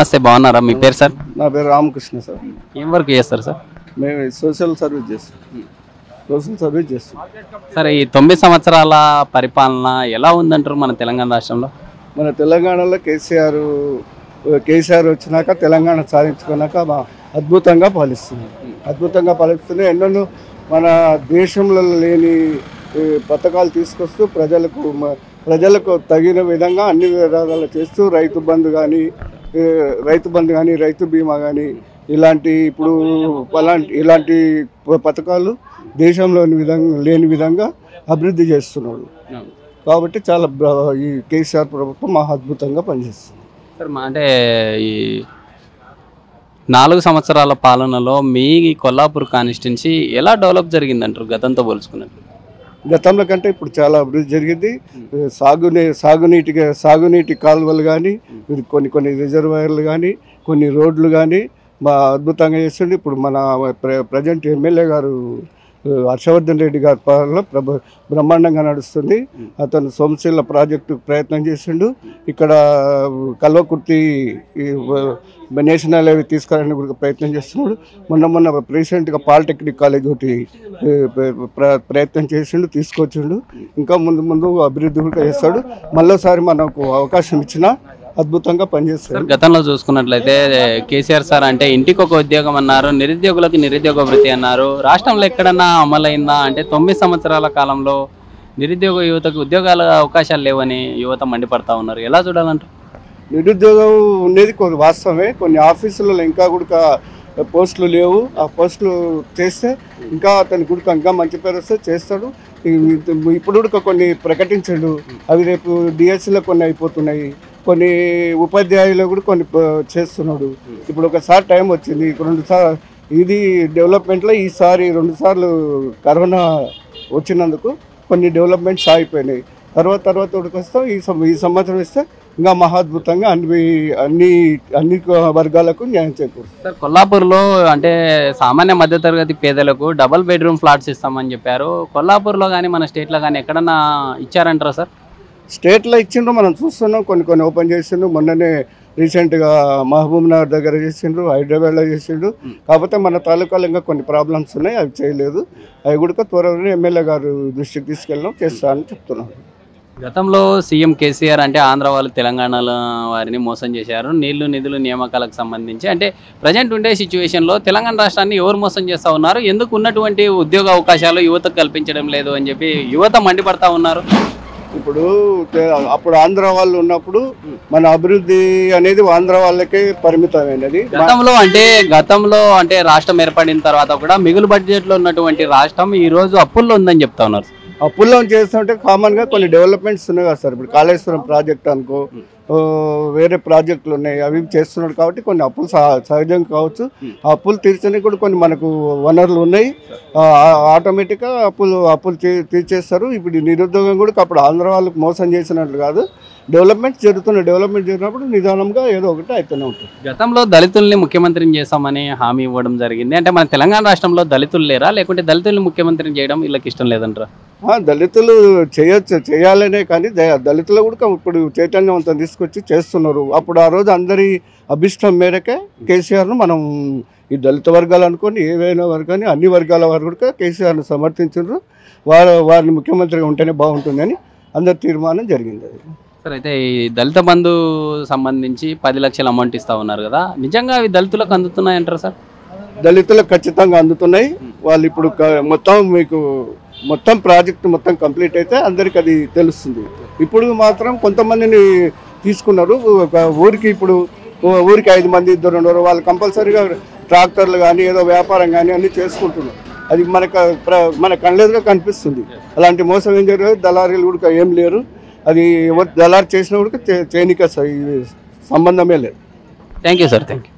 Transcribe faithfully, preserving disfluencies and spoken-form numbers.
నమస్తే, బాగున్నారా? మీ పేరు సార్? నా పేరు రామకృష్ణ సార్. ఏం వర్క్ చేస్తారు సార్? మేము సోషల్ సర్వీస్ చేస్తాం సోషల్ సర్వీస్ చేస్తాం సార్, ఈ తొమ్మిది సంవత్సరాల పరిపాలన ఎలా ఉందంటారు మన తెలంగాణ రాష్ట్రంలో? మన తెలంగాణలో కేసీఆర్ కేసీఆర్ వచ్చినాక తెలంగాణ సాధించుకున్నాక అద్భుతంగా పాలిస్తుంది అద్భుతంగా పాలిస్తుంది ఎన్నెన్నో మన దేశంలో లేని పథకాలు తీసుకొస్తూ ప్రజలకు ప్రజలకు తగిన విధంగా అన్ని విధాలు చేస్తూ రైతు బంధు కానీ రైతు బంధు కానీ రైతు బీమా కానీ ఇలాంటి ఇప్పుడు అలాంటి ఇలాంటి పథకాలు దేశంలోని విధంగా లేని విధంగా అభివృద్ధి చేస్తున్నాడు. కాబట్టి చాలా ఈ కేసీఆర్ ప్రభుత్వం మహా అద్భుతంగా పనిచేస్తుంది సార్. అంటే ఈ నాలుగు సంవత్సరాల పాలనలో మీ కొల్లాపూర్ కాన్స్టిట్యున్సీ ఎలా డెవలప్ జరిగిందంటారు గతంతో పోల్చుకున్నట్టు? గతంలో కంటే ఇప్పుడు చాలా అభివృద్ధి జరిగింది. సాగునీ సాగునీటిగా సాగునీటి కాలువలు కానీ కొన్ని కొన్ని రిజర్వాయర్లు కానీ కొన్ని రోడ్లు కానీ మా అద్భుతంగా చేస్తుండే. ఇప్పుడు మన ప్రజెంట్ ఎమ్మెల్యే గారు హర్షవర్ధన్ రెడ్డి గారి పాలనలో ప్రభ బ్రహ్మాండంగా నడుస్తుంది. అతను సోమశిల ప్రాజెక్టు ప్రయత్నం చేసిండు. ఇక్కడ కల్వకుర్తి నేషనల్ హైవే తీసుకురావడానికి కూడా ప్రయత్నం చేస్తున్నాడు. మొన్న మొన్న రీసెంట్గా పాలిటెక్నిక్ కాలేజ్ ఒకటి ప్రయత్నం చేసిండు, తీసుకొచ్చిండు. ఇంకా ముందు ముందు అభివృద్ధి కూడా చేస్తాడు. మళ్ళీసారి మనకు అవకాశం ఇచ్చినా అద్భుతంగా పనిచేస్తారు. గతంలో చూసుకున్నట్లయితే కేసీఆర్ సార్ అంటే ఇంటికి ఒక ఉద్యోగం అన్నారు, నిరుద్యోగులకు నిరుద్యోగ వృత్తి అన్నారు. రాష్ట్రంలో ఎక్కడన్నా అమలైందా అంటే తొమ్మిది సంవత్సరాల కాలంలో నిరుద్యోగ యువతకు ఉద్యోగాల అవకాశాలు లేవని యువత మండిపడతా ఉన్నారు. ఎలా చూడాలంటారు? నిరుద్యోగం ఉండేది కొన్ని వాస్తవమే. కొన్ని ఆఫీసులలో ఇంకా కూడా పోస్టులు లేవు. ఆ పోస్టులు చేస్తే ఇంకా అతని కూడా ఇంకా మంచి పేరు వస్తే చేస్తాడు. ఇప్పుడు కూడా కొన్ని ప్రకటించాడు, అవి రేపు డిఎస్సీలో కొన్ని అయిపోతున్నాయి. కొన్ని ఉపాధ్యాయులు కూడా కొన్ని చేస్తున్నాడు. ఇప్పుడు ఒకసారి టైం వచ్చింది, రెండు సార్లు ఇది డెవలప్మెంట్లో ఈసారి రెండు సార్లు కరోనా వచ్చినందుకు కొన్ని డెవలప్మెంట్స్ ఆగిపోయినాయి. తర్వాత తర్వాత వస్తాం ఈ ఈ సంవత్సరం ఇస్తే ఇంకా మహాద్భుతంగా అన్ని అన్ని అన్ని వర్గాలకు న్యాయం చేకూరుస్తుంది. సార్, కొల్లాపూర్లో అంటే సామాన్య మధ్యతరగతి పేదలకు డబల్ బెడ్రూమ్ ఫ్లాట్స్ ఇస్తామని చెప్పారు. కొల్లాపూర్లో కానీ మన స్టేట్లో కానీ ఎక్కడన్నా ఇచ్చారంటారా సార్? స్టేట్లో ఇచ్చిండ్రు, మనం చూస్తున్నాం. కొన్ని కొన్ని ఓపెన్ చేసిండ్రు. మొన్ననే రీసెంట్గా మహబూబ్ నగర్ దగ్గర చేసిండ్రు, హైదరాబాద్లో చేసిండ్రు. కాకపోతే మన తాలూకాలో ఇంకా కొన్ని ప్రాబ్లమ్స్ ఉన్నాయి, అవి చేయలేదు. అవి కూడా త్వరలోనే ఎమ్మెల్యే గారు దృష్టికి తీసుకెళ్ళడం చేస్తారని చెప్తున్నాను. గతంలో సీఎం కేసీఆర్ అంటే ఆంధ్ర వాళ్ళు తెలంగాణలో వారిని మోసం చేశారు నీళ్లు నిధులు నియామకాలకు సంబంధించి. అంటే ప్రజెంట్ ఉండే సిచ్యువేషన్లో తెలంగాణ రాష్ట్రాన్ని ఎవరు మోసం చేస్తూ ఉన్నారు? ఎందుకు ఉన్నటువంటి ఉద్యోగ అవకాశాలు యువతకు కల్పించడం లేదు అని చెప్పి యువత మండిపడతా ఉన్నారు. ఇప్పుడు అప్పుడు ఆంధ్ర వాళ్ళు ఉన్నప్పుడు మన అభివృద్ధి అనేది ఆంధ్ర వాళ్ళకే పరిమితమైనది. గతంలో అంటే గతంలో అంటే రాష్ట్రం ఏర్పడిన తర్వాత కూడా మిగులు బడ్జెట్ లో ఉన్నటువంటి రాష్ట్రం ఈ రోజు అప్పుల్లో ఉందని చెప్తా ఉన్నారు. అప్పుల్లో చేస్తుంటే కామన్ గా కొన్ని డెవలప్మెంట్స్ ఉన్నాయి కదా సార్. ఇప్పుడు కాళేశ్వరం ప్రాజెక్ట్ అనుకో, వేరే ప్రాజెక్టులు ఉన్నాయి, అవి చేస్తున్నాడు. కాబట్టి కొన్ని అప్పులు సహజం కావచ్చు. ఆ అప్పులు తీర్చడానికి కూడా కొన్ని మనకు వనరులు ఉన్నాయి. ఆటోమేటిక్గా అప్పులు అప్పులు తీర్చేస్తారు. ఇప్పుడు నిరుద్యోగం కూడా అప్పుడు ఆంధ్ర వాళ్ళకి మోసం చేసినట్లు కాదు, డెవలప్మెంట్ జరుగుతున్నాయి. డెవలప్మెంట్ జరిగినప్పుడు నిదానంగా ఏదో ఒకటి అయితేనే ఉంటుంది. గతంలో దళితుల్ని ముఖ్యమంత్రిని చేస్తామని హామీ ఇవ్వడం జరిగింది. అంటే మన తెలంగాణ రాష్ట్రంలో దళితులు లేరా, లేకుంటే దళితుల్ని ముఖ్యమంత్రిని చేయడం వీళ్ళకి ఇష్టం లేదంటారా? దళితులు చేయొచ్చు, చేయాలనే, కానీ దళితులు కూడా ఇప్పుడు చైతన్యవంతం తీసుకొచ్చి చేస్తున్నారు. అప్పుడు ఆ రోజు అందరి అభిష్టం మేరకే కేసీఆర్ను మనం ఈ దళిత వర్గాలు అనుకోని ఏవైనా వర్గాన్ని అన్ని వర్గాల వారు కూడా కేసీఆర్ను సమర్థించారు. వారు వారిని ముఖ్యమంత్రిగా ఉంటేనే బాగుంటుందని అందరి తీర్మానం జరిగింది. అది సార్, అయితే ఈ దళిత బంధు సంబంధించి పది లక్షల అమౌంట్ ఇస్తా ఉన్నారు కదా, నిజంగా అవి దళితులకు అందుతున్నాయి అంటారా సార్? దళితులకు ఖచ్చితంగా అందుతున్నాయి. వాళ్ళు ఇప్పుడు మొత్తం మీకు మొత్తం ప్రాజెక్టు మొత్తం కంప్లీట్ అయితే అందరికి అది తెలుస్తుంది. ఇప్పుడు మాత్రం కొంతమందిని తీసుకున్నారు. ఒక ఊరికి ఇప్పుడు ఊరికి ఐదు మంది ఇద్దరు ఉన్నారు. వాళ్ళు కంపల్సరీగా ట్రాక్టర్లు కానీ ఏదో వ్యాపారం కానీ అన్నీ చేసుకుంటున్నారు. అది మనకు మన కళ్ళెదురుగా కనిపిస్తుంది. అలాంటి మోసం ఏం జరగదు. దళారీలు కూడా ఏం లేరు. అది ఎవరు దళారు చేసినా కూడా చేయనిక సంబంధమే లేదు. Thank you sir. Thank you.